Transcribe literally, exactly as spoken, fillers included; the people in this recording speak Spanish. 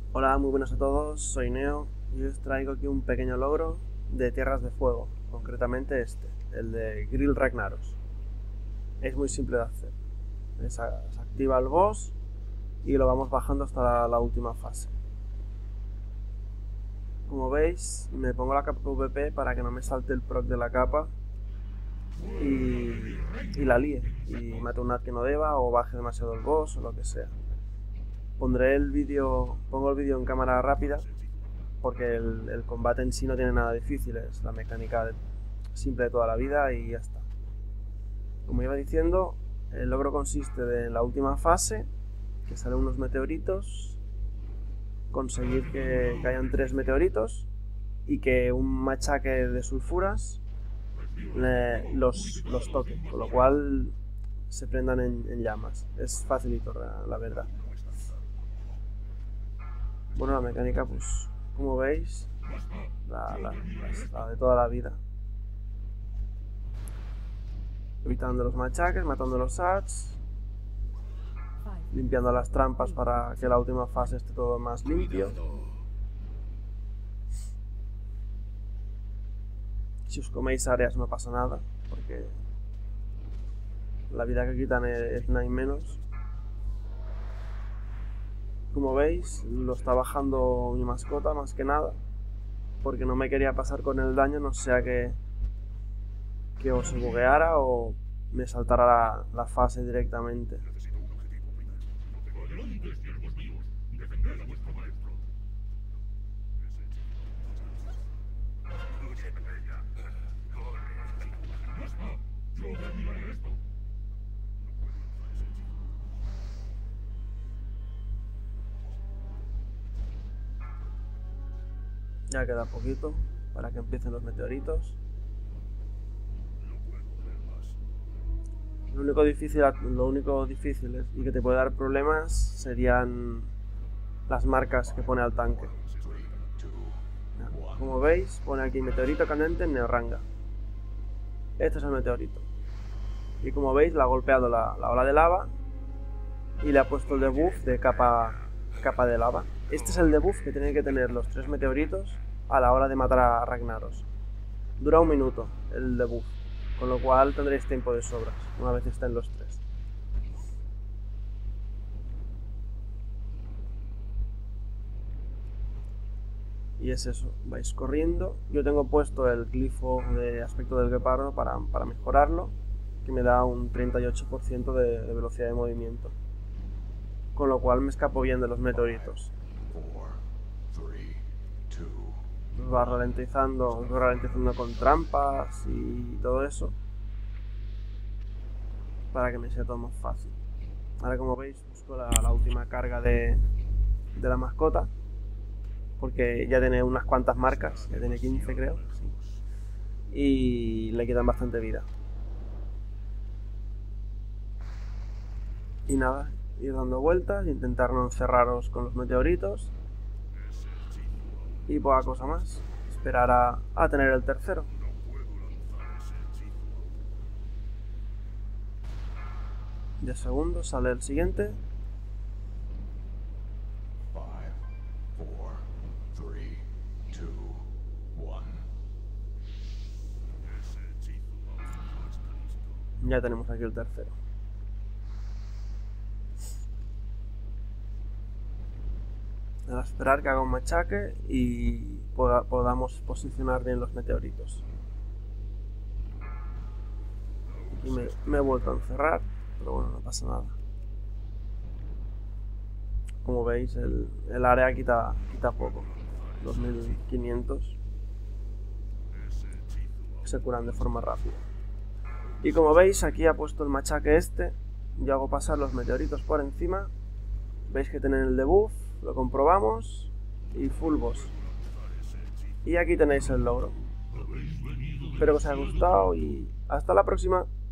Hola, muy buenas a todos, soy Neo y os traigo aquí un pequeño logro de Tierras de Fuego, concretamente este, el de Grill Ragnaros. Es muy simple de hacer, se activa el boss y lo vamos bajando hasta la, la última fase. Como veis, me pongo la capa P V P para que no me salte el proc de la capa y, y la líe, y mate un ad que no deba o baje demasiado el boss o lo que sea. Pondré el vídeo, pongo el vídeo en cámara rápida porque el, el combate en sí no tiene nada difícil, es la mecánica de, simple de toda la vida y ya está. Como iba diciendo, el logro consiste de en la última fase, que salen unos meteoritos, conseguir que caigan tres meteoritos y que un machaque de sulfuras le, los, los toque, con lo cual se prendan en, en llamas. Es facilito, la verdad. Bueno, la mecánica, pues, como veis, la, la, la, la de toda la vida. Evitando los machaques, matando los ads, limpiando las trampas para que la última fase esté todo más limpio. Si os coméis áreas no pasa nada, porque la vida que quitan es nada y menos. Como veis, lo está bajando mi mascota más que nada, porque no me quería pasar con el daño, no sea que, que o se bugueara o me saltara la, la fase directamente. Ya queda poquito para que empiecen los meteoritos. Lo único difícil, lo único difícil es, y que te puede dar problemas serían las marcas que pone al tanque. Como veis, pone aquí meteorito candente en Neoranga. Este es el meteorito. Y como veis, le ha golpeado la, la ola de lava y le ha puesto el debuff de capa, capa de lava. Este es el debuff que tienen que tener los tres meteoritos a la hora de matar a Ragnaros. Dura un minuto el debuff, con lo cual tendréis tiempo de sobras una vez estén los tres. Y es eso, vais corriendo. Yo tengo puesto el glifo de aspecto del guepardo para, para mejorarlo, que me da un treinta y ocho por ciento de, de velocidad de movimiento, con lo cual me escapo bien de los meteoritos. Os va ralentizando, os va ralentizando con trampas y todo eso, para que me sea todo más fácil. Ahora, como veis, busco la, la última carga de, de la mascota, porque ya tiene unas cuantas marcas, ya tiene quince creo, sí, y le quitan bastante vida. Y nada, ir dando vueltas, intentar no encerraros con los meteoritos y poca cosa más. Esperar a, a tener el tercero. diez segundos, sale el siguiente. Ya tenemos aquí el tercero. A esperar que haga un machaque y poda, podamos posicionar bien los meteoritos. Aquí me, me he vuelto a encerrar, pero bueno, no pasa nada. Como veis, el, el área quita, quita poco, dos mil quinientos. Se curan de forma rápida. Y como veis, aquí ha puesto el machaque este. Yo hago pasar los meteoritos por encima. Veis que tienen el debuff, lo comprobamos y full boss. Y aquí tenéis el logro. Espero que os haya gustado y hasta la próxima.